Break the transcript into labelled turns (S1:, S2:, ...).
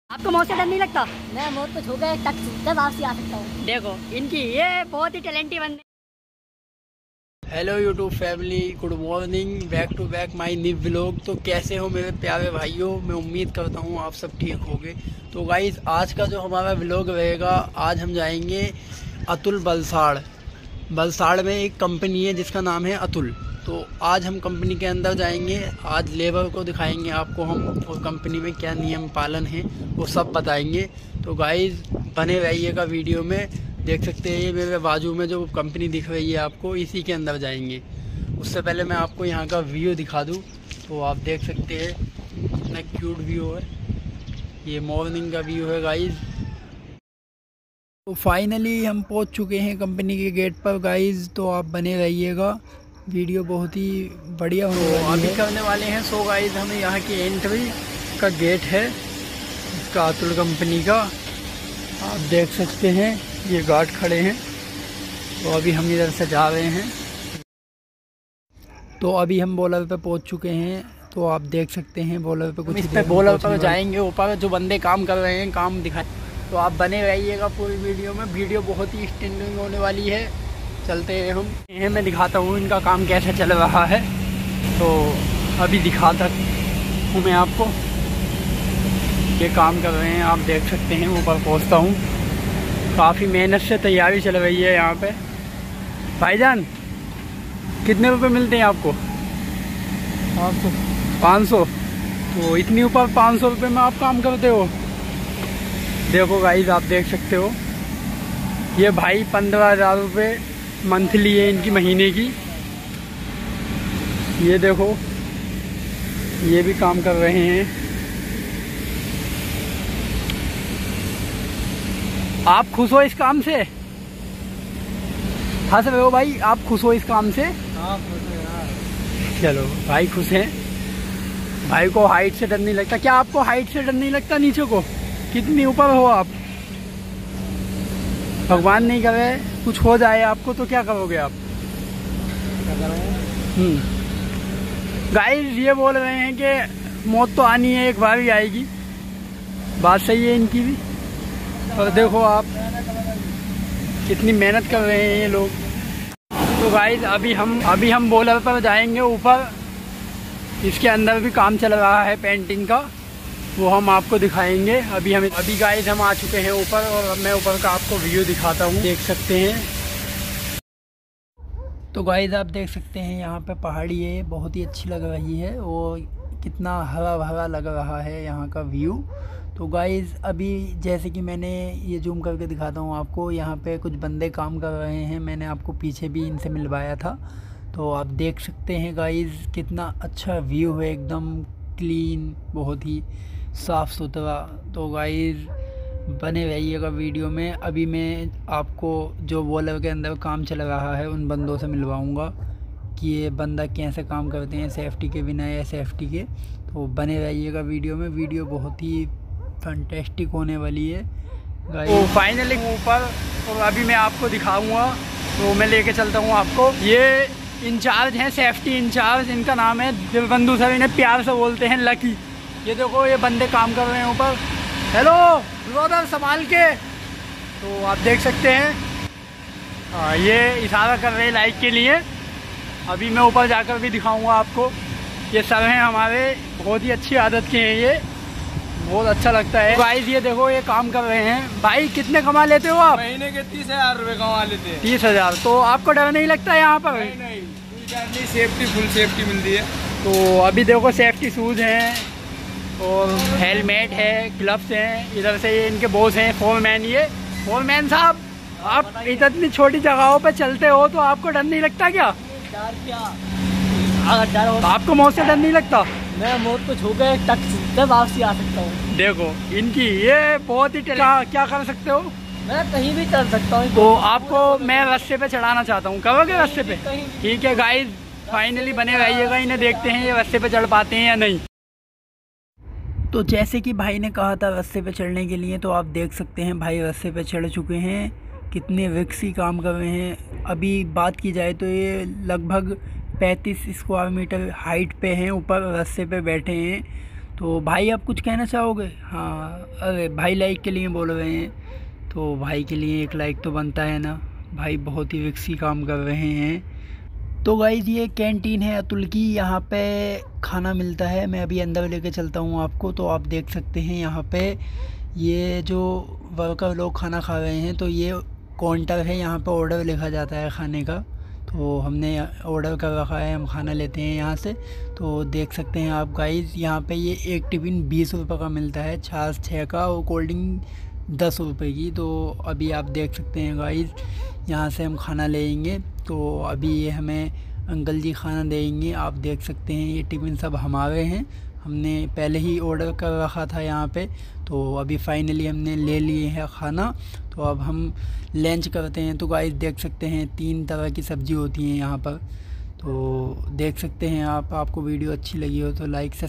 S1: आपको मौत से डर नहीं लगता?
S2: मैं मौत को छू के तक वापसी आ सकता हूँ।
S1: देखो इनकी ये बहुत ही टैलेंटेड बंदे।
S3: Hello YouTube family, good morning, back to back my new vlog. तो कैसे हो मेरे प्यारे भाइयों? मैं उम्मीद करता हूँ आप सब ठीक होंगे। तो गाइस, आज का जो हमारा व्लॉग रहेगा, आज हम जाएंगे अतुल बलसाड़ में एक कंपनी है जिसका नाम है अतुल। तो आज हम कंपनी के अंदर जाएंगे, आज लेबर को दिखाएंगे आपको हम, और कंपनी में क्या नियम पालन है वो सब बताएंगे। तो गाइस बने रहिएगा वीडियो में। देख सकते हैं ये मेरे बाजू में जो कंपनी दिख रही है आपको, इसी के अंदर जाएंगे। उससे पहले मैं आपको यहाँ का व्यू दिखा दूँ। तो आप देख सकते हैं कितना क्यूट व्यू है, ये मॉर्निंग का व्यू है गाइस। तो फाइनली हम पहुँच चुके हैं कंपनी के गेट पर गाइस। तो आप बने रहिएगा, वीडियो बहुत ही बढ़िया होने वाली है। करने वाले हैं। सो गाइस, हमें यहाँ की एंट्री का गेट है इसका, अतुल कंपनी का। आप देख सकते हैं ये गार्ड खड़े हैं। तो अभी हम इधर से जा रहे हैं। तो अभी हम बॉलर पे पहुंच चुके हैं। तो आप देख सकते हैं बॉलर पे कुछ इस पे बॉलर पर जाएंगे, ऊपर जो बंदे काम कर रहे हैं काम दिखाए। तो आप बने रहिएगा पूरी वीडियो में, वीडियो बहुत ही स्टैंडिंग होने वाली है। चलते हैं हम, मैं दिखाता हूँ इनका काम कैसे चल रहा है। तो अभी दिखाता हूँ मैं आपको, ये काम कर रहे हैं, आप देख सकते हैं। ऊपर पहुँचता हूँ, काफ़ी मेहनत से तैयारी चल रही है यहाँ पे। भाईजान कितने रुपए मिलते हैं आपको? 500। तो इतनी ऊपर 500 रुपये में आप काम करते हो? देखो गाइस, आप देख सकते हो ये भाई 15,000 रुपये मंथली है इनकी, महीने की। ये देखो ये भी काम कर रहे हैं। आप खुश हो इस काम से? हंस रहे हो भाई, आप खुश हो इस काम से?
S2: हाँ खुश है यार।
S3: चलो भाई खुश हैं। भाई को हाइट से डर नहीं लगता। क्या आपको हाइट से डर नहीं लगता? नीचे को कितनी ऊपर हो आप? भगवान नहीं करे कुछ हो जाए आपको तो क्या करोगे आप? गाइस ये बोल रहे हैं कि मौत तो आनी है, एक बार ही आएगी। बात सही है इनकी भी। और देखो आप कितनी मेहनत कर रहे हैं ये लोग। तो गाइस अभी हम बॉलर पर जाएंगे ऊपर। इसके अंदर भी काम चल रहा है पेंटिंग का, वो हम आपको दिखाएंगे। अभी गाइस हम आ चुके हैं ऊपर, और मैं ऊपर का आपको व्यू दिखाता हूँ, देख सकते हैं। तो गाइस आप देख सकते हैं यहाँ पे पहाड़ी है, बहुत ही अच्छी लग रही है, और कितना हरा भरा लग रहा है यहाँ का व्यू। तो गाइस अभी जैसे कि मैंने ये जूम करके दिखाता हूँ आपको, यहाँ पे कुछ बंदे काम कर रहे हैं। मैंने आपको पीछे भी इनसे मिलवाया था। तो आप देख सकते हैं गाइस कितना अच्छा व्यू है, एकदम क्लीन, बहुत ही साफ़ सुथरा। तो गाइस बने रहिएगा वीडियो में। अभी मैं आपको जो बॉलर के अंदर काम चल रहा है उन बंदों से मिलवाऊंगा कि ये बंदा कैसे काम करते हैं सेफ्टी के बिना या सेफ्टी के। तो बने रहिएगा वीडियो में, वीडियो बहुत ही फैंटास्टिक होने वाली है गाइस। तो फाइनली ऊपर, और अभी मैं आपको दिखाऊंगा। तो मैं लेके चलता हूँ आपको। ये इंचार्ज हैं, सेफ्टी इंचार्ज, इनका नाम है दिलबंधु सर, इन्हें प्यार से बोलते हैं लकी। ये देखो ये बंदे काम कर रहे हैं ऊपर। हेलो ब्रदर, संभाल के। तो आप देख सकते हैं ये इशारा कर रहे हैं लाइक के लिए। अभी मैं ऊपर जाकर भी दिखाऊंगा आपको। ये सर हैं हमारे, बहुत ही अच्छी आदत के हैं ये, बहुत अच्छा लगता है। गाइस ये देखो ये काम कर रहे हैं। भाई कितने कमा लेते हो आप?
S4: महीने के 30,000 रुपये कमा लेते हैं।
S3: 30,000। तो आपको डर नहीं लगता यहाँ पर?
S4: नहीं, सेफ्टी फुल सेफ्टी मिलती है।
S3: तो अभी देखो सेफ्टी शूज़ हैं, और हेलमेट है, ग्लव्स हैं। इधर से ये इनके बॉस हैं, फोरमैन। ये फोरमैन साहब, आप इतनी छोटी जगहों पे चलते हो तो आपको डर नहीं लगता क्या?
S2: डर क्या, अगर डर हो
S3: आपको मौत से डर नहीं लगता?
S2: मैं मौत को छू के तक वापसी आ सकता हूँ।
S3: देखो इनकी ये बहुत ही क्या कर सकते हो?
S2: मैं कहीं भी चल सकता हूँ।
S3: तो आपको मैं रस्ते पे चढ़ाना चाहता हूँ, करोगे रस्ते पे? ठीक है गाइस, फाइनली बने रहिएगा, इन्हें देखते हैं ये रस्ते पे चढ़ पाते हैं या नहीं। तो जैसे कि भाई ने कहा था रास्ते पे चढ़ने के लिए, तो आप देख सकते हैं भाई रास्ते पे चढ़ चुके हैं। कितने रिक्सी काम कर रहे हैं। अभी बात की जाए तो ये लगभग 35 स्क्वायर मीटर हाइट पे हैं, ऊपर रास्ते पे बैठे हैं। तो भाई आप कुछ कहना चाहोगे? हाँ, अरे भाई लाइक के लिए बोल रहे हैं, तो भाई के लिए एक लाइक तो बनता है ना। भाई बहुत ही विकसी काम कर रहे हैं। तो गाइज़ ये कैंटीन है अतुल की, यहाँ पे खाना मिलता है। मैं अभी अंदर लेके चलता हूँ आपको। तो आप देख सकते हैं यहाँ पे ये जो वर्कर लोग खाना खा रहे हैं, तो ये काउंटर है, यहाँ पे ऑर्डर लिखा जाता है खाने का। तो हमने ऑर्डर कर रखा है, हम खाना लेते हैं यहाँ से। तो देख सकते हैं आप गाइज़, यहाँ पे ये एक टिफ़िन 20 रुपये का मिलता है, छाछ 6 का और कोल्ड ड्रिंक 10 रुपये की। तो अभी आप देख सकते हैं गाइज़, यहाँ से हम खाना लेंगे। तो अभी ये हमें अंकल जी खाना देंगे। आप देख सकते हैं ये टिफ़िन सब हमारे हैं, हमने पहले ही ऑर्डर कर रखा था यहाँ पे। तो अभी फाइनली हमने ले लिए है खाना। तो अब हम लंच करते हैं। तो गाइस देख सकते हैं 3 तरह की सब्ज़ी होती हैं यहाँ पर। तो देख सकते हैं आप। आपको वीडियो अच्छी लगी हो तो लाइक से